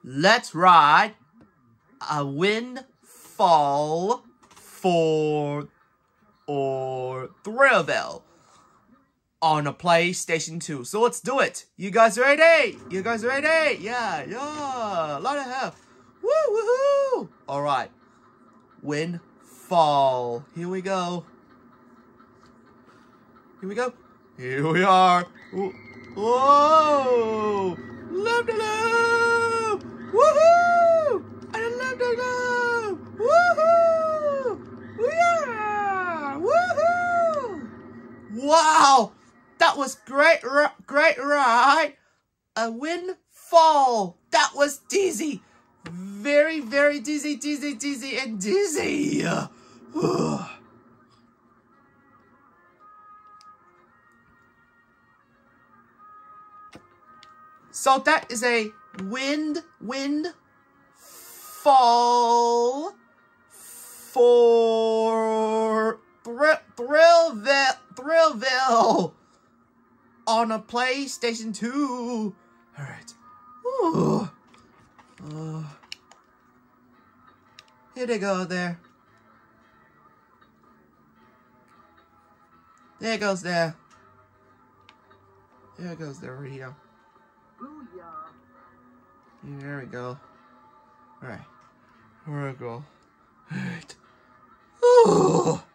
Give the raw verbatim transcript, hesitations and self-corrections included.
let's ride a Windfall for or Thrillville on a PlayStation two. So let's do it. You guys ready? You guys ready? Yeah, yeah. A lot of help. Woo, woohoo! All right. Windfall. Here we go. Here we go. Here we are. Whoa! Love to love! Woohoo! I love to love! Woohoo! Yeah! Woohoo! Wow! That was great, great ride. A windfall. That was dizzy. Very, very dizzy, dizzy, dizzy, and dizzy. So that is a wind, wind fall for thr Thrillville, Thrillville on a PlayStation two. All right. Ooh. Uh, here they go there. There it goes there. There it goes there right here. There we go. Alright. Here we go. Alright. Ooh.